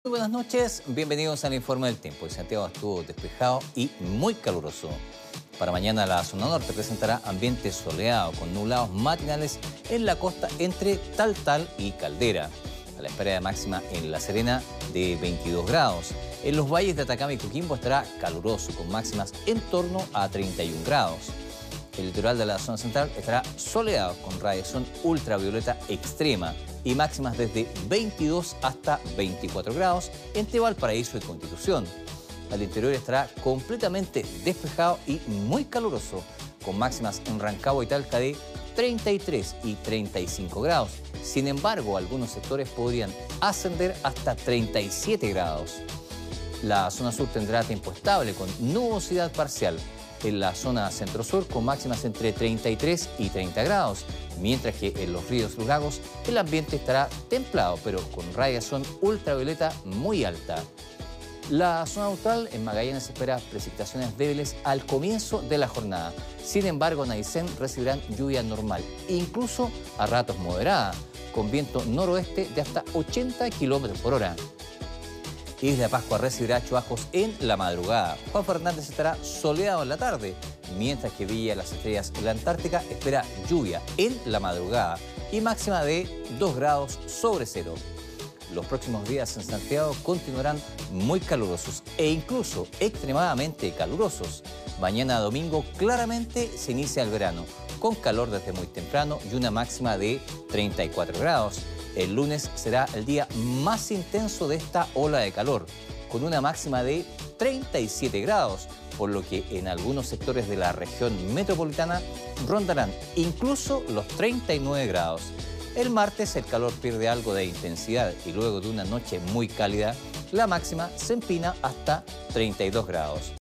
Muy buenas noches, bienvenidos al informe del tiempo. Santiago estuvo despejado y muy caluroso. Para mañana la zona norte presentará ambiente soleado con nublados matinales en la costa entre Taltal y Caldera. A la espera de máxima en La Serena de 22 grados. En los valles de Atacama y Coquimbo estará caluroso con máximas en torno a 31 grados. El litoral de la zona central estará soleado con radiación ultravioleta extrema y máximas desde 22 hasta 24 grados entre Valparaíso y Constitución. Al interior estará completamente despejado y muy caluroso, con máximas en Rancagua y Talca de 33 y 35 grados. Sin embargo, algunos sectores podrían ascender hasta 37 grados. La zona sur tendrá tiempo estable con nubosidad parcial. En la zona centro-sur con máximas entre 33 y 30 grados, mientras que en los ríos y los lagos el ambiente estará templado, pero con radiación ultravioleta muy alta. La zona austral en Magallanes espera precipitaciones débiles al comienzo de la jornada. Sin embargo, en Aysén recibirán lluvia normal, incluso a ratos moderada, con viento noroeste de hasta 80 kilómetros por hora. Isla de Pascua recibirá chubascos en la madrugada. Juan Fernández estará soleado en la tarde, mientras que Villa de las Estrellas en la Antártica espera lluvia en la madrugada y máxima de 2 grados sobre cero. Los próximos días en Santiago continuarán muy calurosos e incluso extremadamente calurosos. Mañana domingo claramente se inicia el verano, con calor desde muy temprano y una máxima de 34 grados. El lunes será el día más intenso de esta ola de calor, con una máxima de 37 grados, por lo que en algunos sectores de la región metropolitana rondarán incluso los 39 grados. El martes el calor pierde algo de intensidad y luego de una noche muy cálida, la máxima se empina hasta 32 grados.